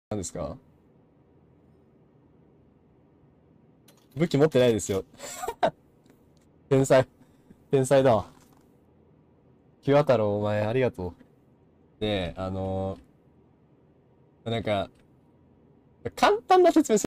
何ですか？武器持ってないですよ。天才。天才だわ。キュア太郎、お前ありがとう。で、なんか、簡単な説明する